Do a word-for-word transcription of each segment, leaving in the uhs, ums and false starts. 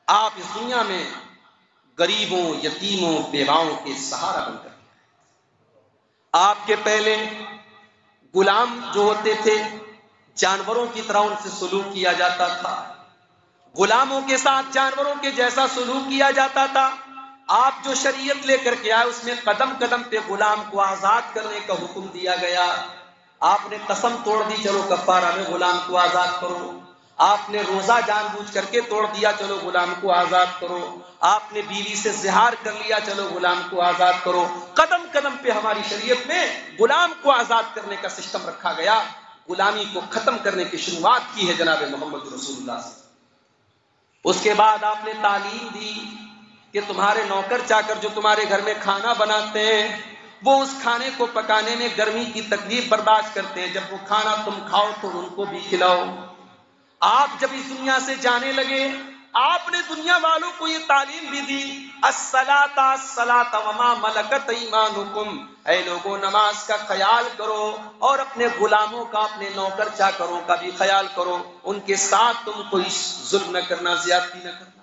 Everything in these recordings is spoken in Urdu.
آپ اس دنیا میں غریبوں، یتیموں، بیواؤں کے سہارا بن کر آپ کے پہلے غلام جو ہوتے تھے جانوروں کی طرح ان سے سلوک کیا جاتا تھا، غلاموں کے ساتھ جانوروں کے جیسا سلوک کیا جاتا تھا۔ آپ جو شریعت لے کر کے آئے اس میں قدم قدم پہ غلام کو آزاد کرنے کا حکم دیا گیا۔ آپ نے قسم توڑ دی، چلو کفارہ میں غلام کو آزاد کرو۔ آپ نے روزہ جان بوجھ کر کے توڑ دیا، چلو غلام کو آزاد کرو۔ آپ نے بیوی سے زہار کر لیا، چلو غلام کو آزاد کرو۔ قدم قدم پہ ہماری شریعت میں غلام کو آزاد کرنے کا سسٹم رکھا گیا۔ غلامی کو ختم کرنے کی شروعات کی ہے جناب محمد رسول اللہ سے۔ اس کے بعد آپ نے تعلیم دی کہ تمہارے نوکر چاکر جو تمہارے گھر میں کھانا بناتے ہیں وہ اس کھانے کو پکانے میں گرمی کی تکلیف برداشت کرتے ہیں، جب وہ کھانا تم کھاؤ تو ان کو بھی کھلاؤ۔ آپ جب اس دنیا سے جانے لگے آپ نے دنیا والوں کو یہ تعلیم بھی دی، الصلاۃ الصلاۃ وما ملکت ایمانکم، اے لوگوں نماز کا خیال کرو اور اپنے غلاموں کا، اپنے نوکر چاکروں کا بھی خیال کرو، ان کے ساتھ تم کوئی ظلم نہ کرنا، زیادتی نہ کرنا۔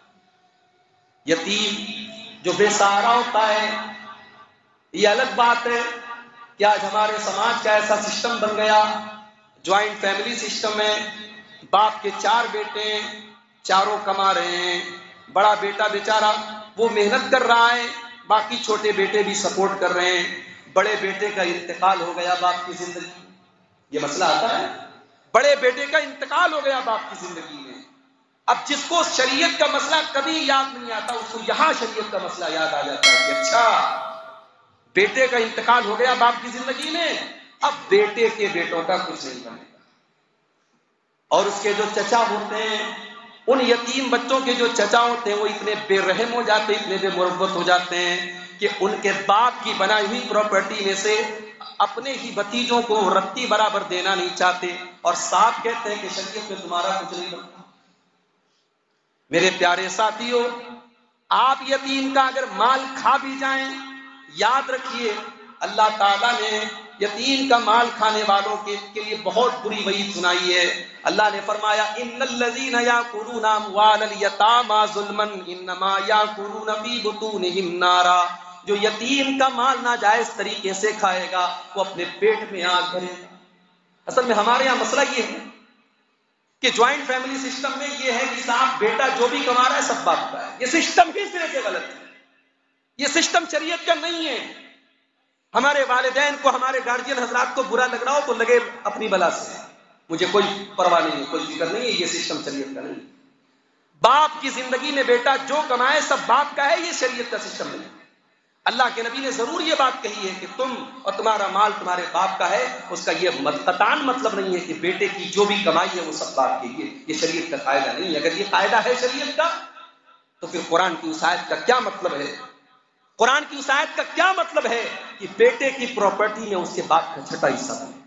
یتیم جو بے سہارا ہوتا ہے یہ الگ بات ہے کہ آج ہمارے سماج کا ایسا سسٹم بن گیا، جوائنٹ فیملی سسٹم ہے، باپ کے چار بیٹے ہیں، چاروں کما رہے ہیں، بڑا بیٹا بیچارہ وہ محنت کر رہا ہے، باقی چھوٹے بیٹے بھی سپورٹ کر رہے ہیں۔ بڑے بیٹے کا انتقال ہو گیا باپ کی زندگی میں، یہ مسئلہ آتا ہے، بڑے بیٹے کا انتقال ہو گیا باپ کی زندگی میں۔ اب جس کو شریعت کا مسئلہ کبھی یاد نہیں آتا اس کو یہاں شریعت کا مسئلہ یاد آ جاتا ہے کہ اچھا بیٹے کا انتقال ہو گیا باپ کی زندگی میں، اب بیٹے کے بیٹوں کا کچھ نہیں بنے گا۔ اور اس کے جو چچا ہوتے ہیں، ان یتیم بچوں کے جو چچا ہوتے ہیں وہ اتنے بے رحم ہو جاتے ہیں، اتنے بے مربت ہو جاتے ہیں کہ ان کے باپ کی بنائی ہوئی پراپرٹی میں سے اپنے ہی بھتیجوں کو رتی برابر دینا نہیں چاہتے، اور صاحب کہتے ہیں کہ شریعت میں تمہارا کچھ نہیں بنتا۔ میرے پیارے ساتھیوں، آپ یتیم کا اگر مال کھا بھی جائیں یاد رکھیے اللہ تعالیٰ نے یتیم کا مال کھانے والوں کے کے لیے بہت بری وعید سنائی ہے۔ اللہ نے فرمایا ان الذین یاکلون اموال الیتامی ظلما انما یاکلون فی بطونہم نارا، جو یتیم کا مال ناجائز طریقے سے کھائے گا وہ اپنے پیٹ میں آگ بھرے گا۔ اصل میں ہمارے یہاں مسئلہ یہ ہے کہ جوائنٹ فیملی سسٹم میں یہ ہے کہ صاحب بیٹا جو بھی کما رہا ہے سب باپ کا ہے، یہ سسٹم ہی سرے سے غلط ہے، یہ سسٹم شریعت کا نہیں ہے۔ ہمارے والدین کو، ہمارے گارجین حضرات کو برا لگ رہا ہو تو لگے اپنی بلا سے، مجھے کوئی پرواہ نہیں ہے، کوئی فکر نہیں ہے، یہ سسٹم شریعت کا نہیں ہے۔ باپ کی زندگی میں بیٹا جو کمائے سب باپ کا ہے، یہ شریعت کا سسٹم نہیں ہے۔ اللہ کے نبی نے ضرور یہ بات کہی ہے کہ تم اور تمہارا مال تمہارے باپ کا ہے، اس کا یہ قطعاً مطلب نہیں ہے کہ بیٹے کی جو بھی کمائی ہے وہ سب باپ کی ہے، یہ شریعت کا قاعدہ نہیں ہے۔ اگر یہ قاعدہ ہے شریعت کا تو پھر قرآن کی اس آیت کا کیا مطلب ہے؟ قرآن کی اس آیت کا کیا مطلب ہے کہ بیٹے کی پراپرٹی میں اس کے باپ کا چھٹا حصہ بنے؟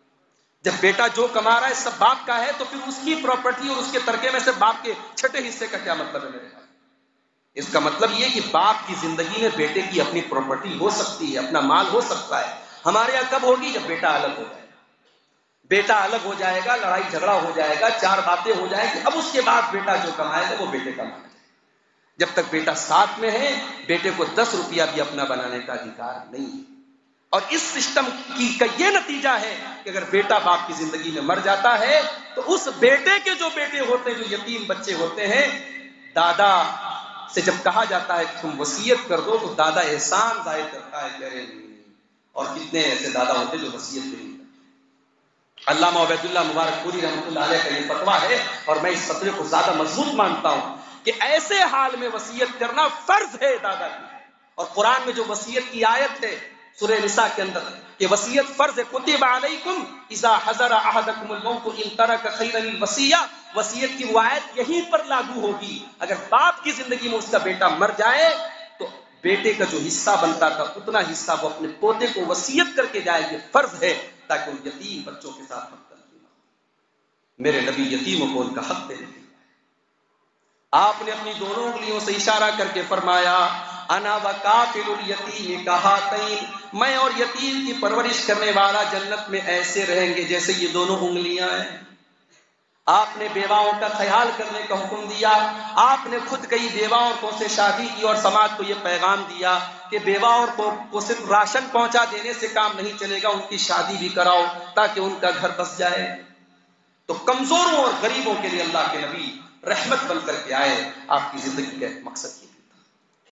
جب بیٹا جو کما رہا ہے سب باپ کا ہے تو پھر اس کی پراپرٹی اور اس کے ترکے میں سے باپ کے چھٹے حصے کا کیا مطلب ہے میرے بھائی؟ اس کا مطلب یہ کہ باپ کی زندگی میں بیٹے کی اپنی پراپرٹی ہو سکتی ہے، اپنا مال ہو سکتا ہے۔ ہمارے یہاں کب ہوگی؟ جب بیٹا الگ ہو جائے گا، بیٹا الگ ہو جائے گا، لڑائی جھگڑا ہو جائے گا، چار باتیں ہو جائیں گی، اب اس کے بعد بیٹا جو کمائے گا وہ بیٹے کا مال ہے۔ جب تک بیٹا ساتھ میں ہے بیٹے کو دس روپیہ بھی اپنا بنانے کا ادھیکار نہیں ہے۔ اور اس سسٹم کی کا یہ نتیجہ ہے کہ اگر بیٹا باپ کی زندگی میں مر جاتا ہے تو اس بیٹے کے جو بیٹے ہوتے ہیں، جو یتیم بچے ہوتے ہیں، دادا سے جب کہا جاتا ہے کہ تم وصیت کر دو تو دادا احسان ظاہر کرتا ہے کہ ارے نہیں، اور کتنے ایسے دادا ہوتے جو وصیت بھی نہیں کرتے۔ علامہ عبید اللہ مبارک پوری رحمۃ اللہ علیہ کا یہ فتویٰ ہے اور میں اس فتوے کو زیادہ مضبوط مانتا ہوں کہ ایسے حال میں وصیت کرنا فرض ہے دادا کی۔ اور قرآن میں جو وصیت کی آیت ہے سورہ نساء کے اندر کہ وصیت فرض ہے، کتب علیکم اذا حضر احدکم الموت ان ترک خیرا الوصیہ، وصیت کی وہ آیت یہیں پر لاگو ہوگی۔ اگر باپ کی زندگی میں اس کا بیٹا مر جائے تو بیٹے کا جو حصہ بنتا تھا اتنا حصہ وہ اپنے پوتے کو وصیت کر کے جائے، یہ فرض ہے تاکہ ان یتیم بچوں کے ساتھ ہم تلفی نہ ہو۔ میرے نبی یتیموں کو ان کا حق دے دیتے۔ آپ نے اپنی دونوں انگلیوں سے اشارہ کر کے فرمایا انا وکافل الیتیم کہاتین، میں اور یتیم کی پرورش کرنے والا جنت میں ایسے رہیں گے جیسے یہ دونوں انگلیاں ہیں۔ آپ نے بیواؤں کا خیال کرنے کا حکم دیا. آپ نے خود کئی بیوہ عورتوں سے شادی کی اور سماج کو یہ پیغام دیا کہ بیوہ عورتوں کو صرف راشن پہنچا دینے سے کام نہیں چلے گا، ان کی شادی بھی کراؤ تاکہ ان کا گھر بس جائے. تو کمزوروں اور غریبوں کے لیے اللہ کے نبی رحمت بن کر کے آئے. آپ کی زندگی کا ایک مقصد یہ